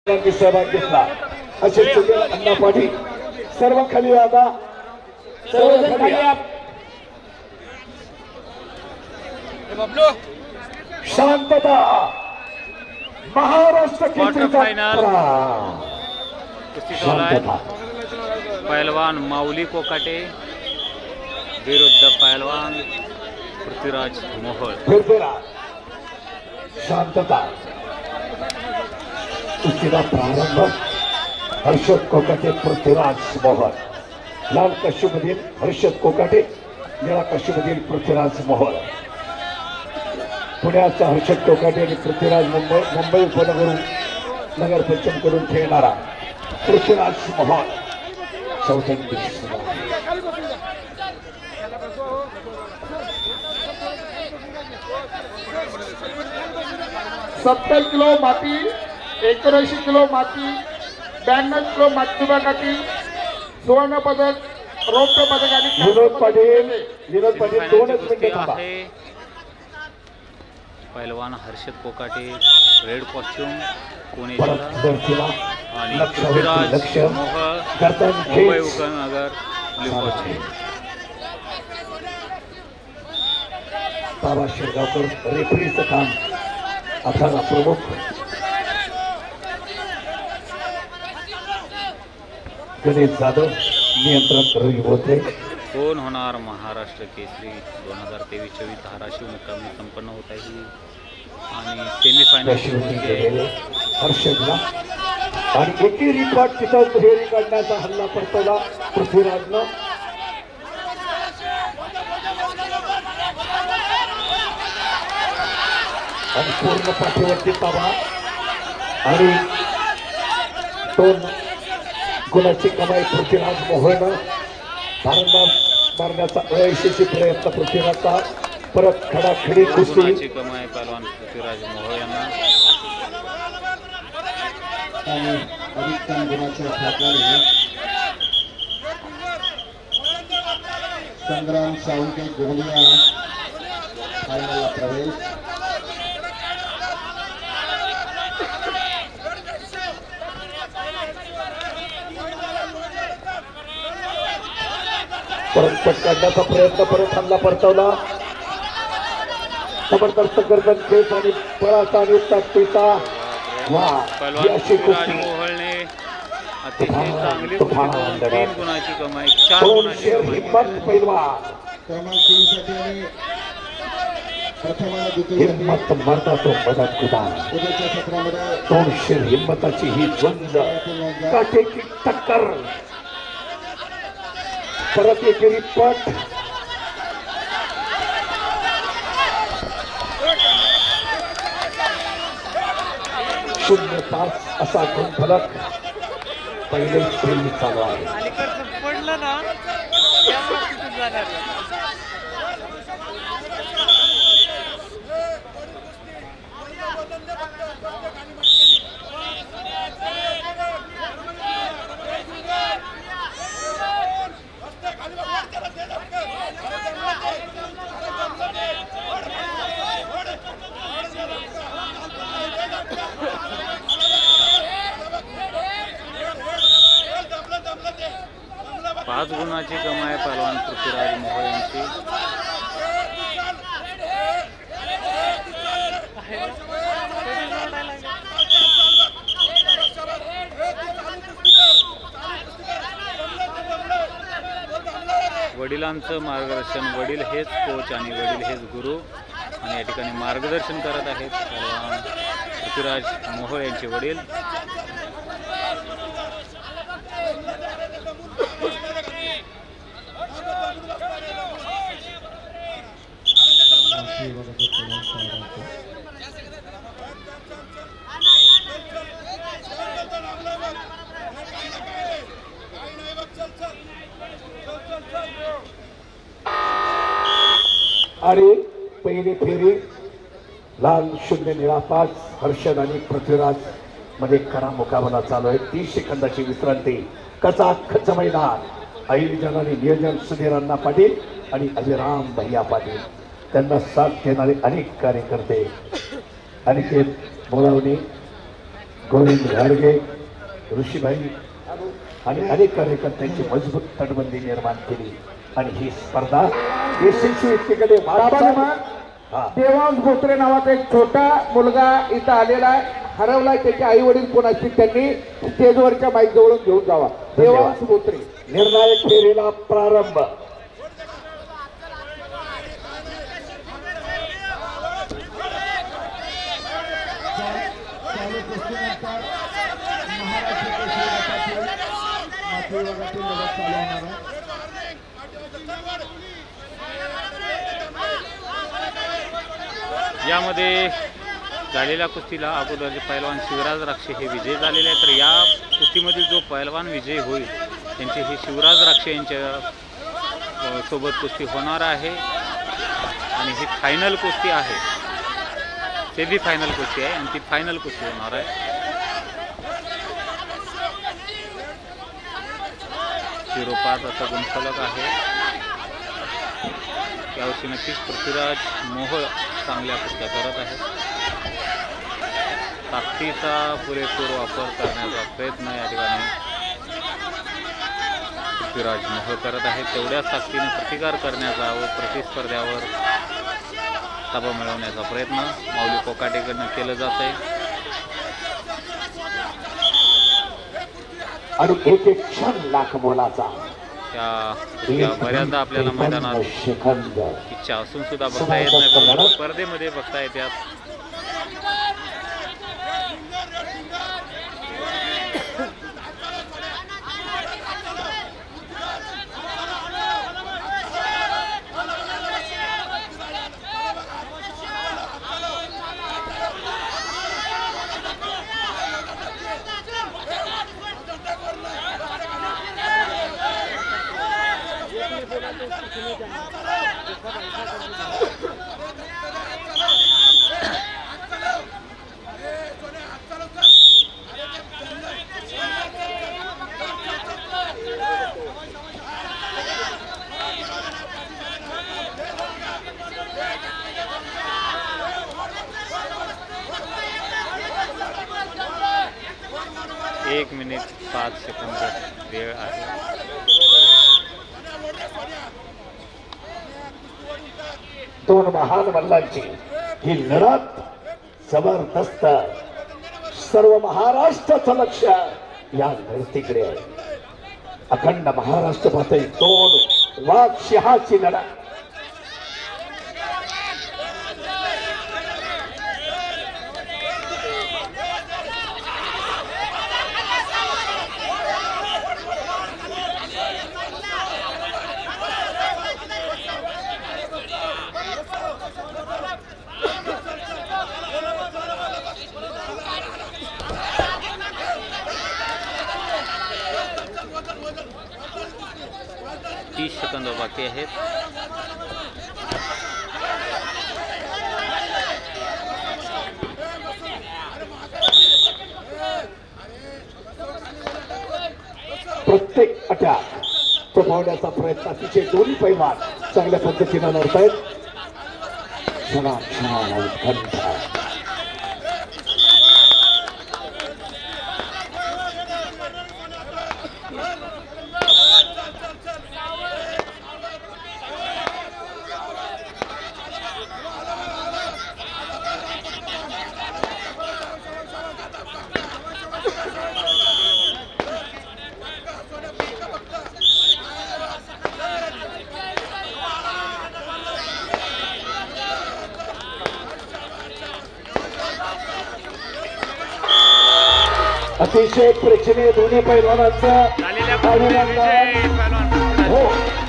सहभाग घेतला असे अण्णा पाटील सर्व खाली आता सर्व खाली शांतता महाराष्ट्र क्वार्टर फाइनल कुस्ती चालू आहे। पहलवान माऊली कोकाटे विरुद्ध पहलवान पृथ्वीराज मोहोळ। शांतता कुस्तीला प्रारंभ हर्षद कोकाटे पृथ्वीराज मोहोळ। लाल कष्टमधील हर्षद कोकाटे, निळा कष्टमधील पृथ्वीराज मोहोळ। पुण्याचा हर्षद कोकाटे आणि पृथ्वीराज मुंबई उपनगरून नगर पश्चिम करून खेळणारा पृथ्वीराज मोहोळ। चौथ्यांदी 70 किलो माती, 81 किलो माती, 92 किलो माती विभागातील सुवर्ण पदक, रौप्य पदक आणि विनोद पाटील 2 मिनिटे थांबा। पहलवान हर्षद कोकाटे रेड कॉस्ट्यूम पुणे जिल्हा आणि पृथ्वीराज मोहोळ मुंबई उपनगर ब्ल्यू कॉस्ट्यूम। बाबा शिरगावकर रेफरीचं काम अथाना प्रमुख गणेश जाधव नियंत्रण रवी बोलते। कोण होणार महाराष्ट्र केसरी 2023-24 धाराशिव मुक्कामी संपन्न होत आहे आणि सेमीफायनल हर्षदला आणि एकी रिकॉर्ड तिथं दुहेरी काढण्याचा हल्ला परतवला पृथ्वीराजनं। आणि पूर्ण पाठीवरती ताबा आणि 2 गुणाची कमाई पृथ्वीराज मोहोळनं। भारंदाज मारण्याचा अयशस्वी प्रयत्न पृथ्वीराजचा। परत खडाखडी कुस्ती कमाई पहलवान पृथ्वीराज मोहोळ यांना आणि अधिकतम गुणाच्या ठाकरे संग्राम सावंके गोंदिया फायनलला प्रवेश। परत पट काढण्याचा प्रयत्न, परत हल्ला परतवला। जबरदस्त गर्दन खेच आणि पळाचा आणि ताकदीचा अशी कुस्ती। मोहोळने अतिशय चांगली कुस्ती 3 गुणाची कमाई 4 गुणाची कमाई। हिम्मत पैलवान क्रमांक 3 साठी आणि प्रथम आणि द्वितीय हिम्मत मर्दातो मदत कुदा 200 हिम्मताची ही झुंज काटेकी टक्कर। परत एकेरी पट 0-5 असा गुणफलक पहिले खेळ चालू आहे। पडलं ना पाच गुणाची कमाई पहलवान पृथ्वीराज मोहोळ यांची। वडिलांचं मार्गदर्शन, वडील हेच कोच आणि वडील हेच गुरु आणि या ठिकाणी मार्गदर्शन करत आहेत पहलवान पृथ्वीराज मोहोळ यांचे वडील। आणि पहिली फेरी लाल 0 निळा 5 हर्षद आणि पृथ्वीराज मध्ये करा मुकाबला चालू आहे। 30 सेकंदाची विश्रांती। कचा खच मैदान आयोजन आणि नियोजन सुधीर अण्णा पाटील आणि अभिराम भैया पाटील। त्यांना साथ देणारे अनेक कार्यकर्ते अनिकेत बोलावणे, गोविंद घाडगे, ऋषीभाई आणि अनेक कार्यकर्त्यांची मजबूत तटबंदी निर्माण केली आणि ही स्पर्धा यशस्वी एकीकडे देवांश भोसले नावाचा एक छोटा मुलगा इथं आलेला आहे, हरवलाय. त्याचे आई वडील कोण असतील त्यांनी स्टेजवरच्या माईक जवळून घेऊन जावा. देवांश भोसले. निर्णायक फेरीला प्रारंभ. यामध्ये झालेल्या कुस्तीला अगोदरचे पैलवान शिवराज राक्षे हे विजयी झालेले आहेत. तर या कुस्तीमधील जो पैलवान विजयी होईल त्यांची ही शिवराज राक्षे यांच्या सोबत कुस्ती होणार आहे आणि ही फायनल कुस्ती आहे. सेमी फायनल कुस्ती आहे आणि ती फायनल कुस्ती होणार आहे. शिरोपात असा गुणफलक आहे. यावर्षी नक्कीच पृथ्वीराज मोहोळ चांगल्या कुस्त्या करत आहेत. ताकदीचा पुरेपूर वापर करण्याचा प्रयत्न या ठिकाणी पृथ्वीराज मोहोळ करत आहेत. तेवढ्याच ताकदीने प्रतिकार करण्याचा व प्रतिस्पर्ध्यावर ताबा मिळवण्याचा प्रयत्न माऊली कोकाटेकडनं केलं जात आहे. आणि एक एक क्षण लाख मोलाचा. त्या बऱ्याचदा आपल्याला मैदानात इच्छा असून सुद्धा बघता येत नाही, स्पर्धेमध्ये बघता येतात. एक मिनिट 5 सेकंद वेळ आहे. दोन महान मल्लांची ही लढत जबरदस्त. सर्व महाराष्ट्राचं लक्ष या लढतीकडे आहे. अखंड महाराष्ट्र पाहते दोन वाघ सिंहाची लढत. सेकंद बाकी आहेत. प्रत्येक अटॅक थोपवण्याचा प्रयत्न अतिशय दोन्ही पैलवान चांगल्या पद्धतीने लढतायत. अतिशय प्रेक्षणीय दोन्ही पैलवानांचा झालेल्या